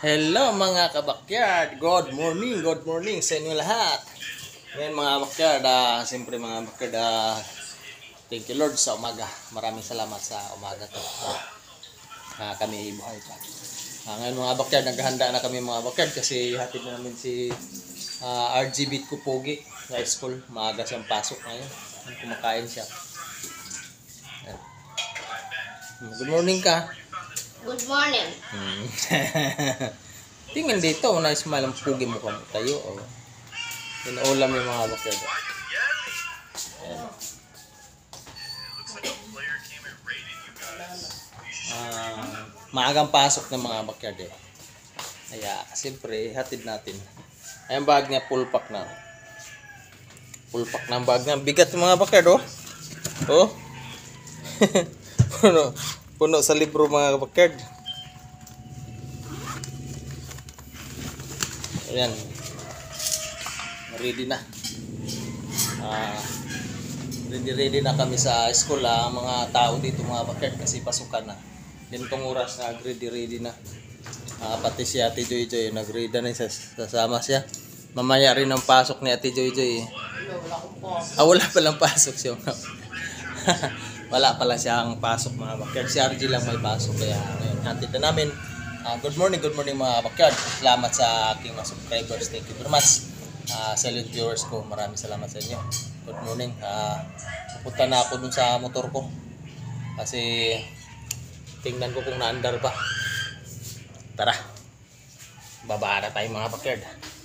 Hello mga kabakyard, good morning sa inyo lahat. Ngayon mga kabakyard, siyempre mga kabakyard, thank you Lord sa umaga. Maraming salamat sa umaga to. Kami buhay pa. Ngayon mga kabakyard, naghahanda na kami mga kabakyard kasi hatid na namin si RGB ko Pogi sa school. Maaga siyang pasok ngayon. Kumakain siya. Good morning ka. Good morning. Tingnan dito, nice malang pugi mo kamo tayo. Oh. Inuulam yung mga bakyard. Maagang pasok ng mga bakyard eh. Kaya, siyempre, hatid natin. Ay, ang bag niya, full pack na. Full pack na ang bag niya. Bigat yung mga bakyard, oh. Oh. Puno sa libro mga bakyard. Ayan. Ready na. Ready na kami sa school. Mga tao dito mga bakyard kasi pasukan na. Ganitong oras na ready na. Pati si Ate Joy Joy nag-ready na sasama siya. Mamaya rin ang pasok ni Ate Joy Joy. Wala palang pasok siya. Wala pala siyang pasok mga bakyard. Si RG lang may pasok. Kaya ngayon hatid na namin. Good morning mga bakyard. Salamat sa aking mga subscribers. Thank you very much. Silent viewers ko, maraming salamat sa inyo. Good morning. Pupunta na ako dun sa motor ko. Kasi tingnan ko kung naandar pa. Tara. Bababa na tayo mga bakyard.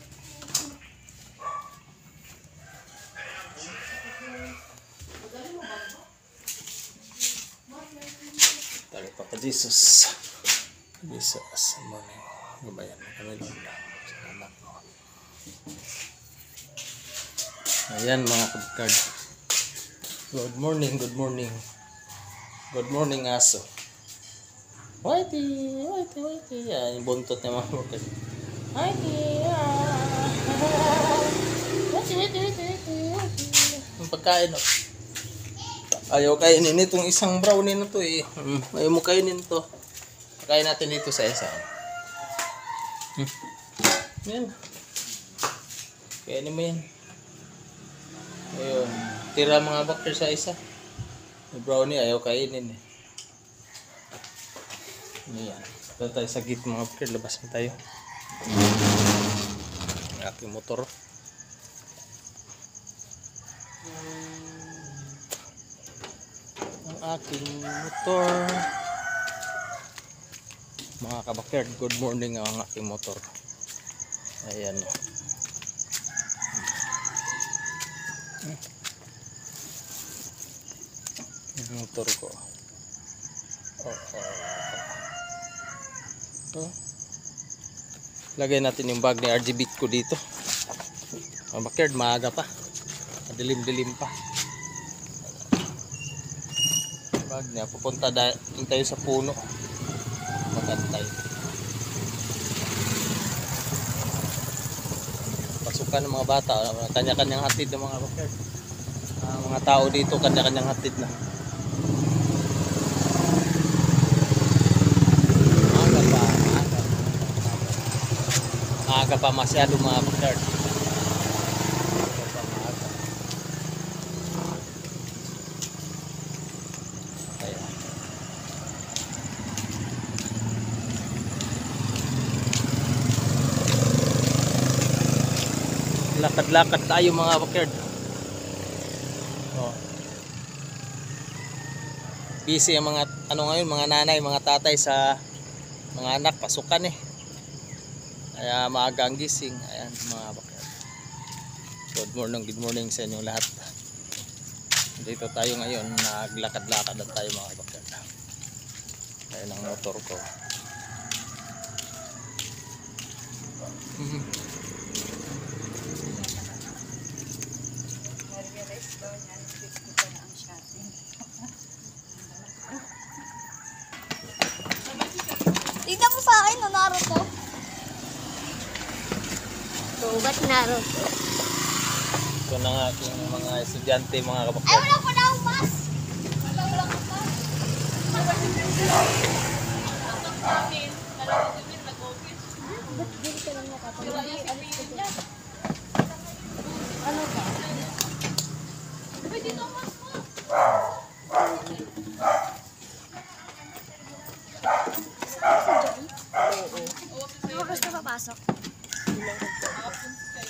Tara pa Jesus. Jesus, morning. Gabayan mo kami doon. Salamat mo. Ayan mga kabukard. Good morning. Good morning aso. Whitey. Yan, yung buntot niya mga kabukard. Whitey. Yung pagkain o. Ayaw kainin itong isang brownie na to eh. Ayaw mo kainin to. Kaya natin dito sa isa. Yan. Kainin mo yan. Ayun. Tira mga bakter sa isa. Yung brownie ayaw kainin eh. Ayan. Ito tayo sa gate mga bakter. Labas na tayo. Ang aking motor. Mga kabakyard, good morning ang aking motor. Ayan. Yung motor ko. Lagay natin yung bag ni RGB ko dito. Kabakyard, maaga pa. Dilim-dilim pa. Bag niya, pupunta tayo sa puno. Magantay. Pasukan ng mga bata, kanya-kanyang hatid ng mga bakyard. Mga tao dito, kanya-kanyang hatid na. Maaga pa masyado mga bakyard. Lakad-lakad tayo mga bakyard. Busy ang mga ngayon, mga nanay, mga tatay sa mga anak, pasukan eh. Kaya maaga ang gising. Ayan mga bakyard. Good morning sa inyo lahat. Dito tayo ngayon, naglakad-lakad tayo mga bakyard. Ayan ang motor ko. Tignan mo sa akin, Naruto. Sugat Naruto. Ito na nga aking mga estudyante, mga kabakyard. Ay, wala pa na akong mas. Wala ka pa. Ano oras ka papasok?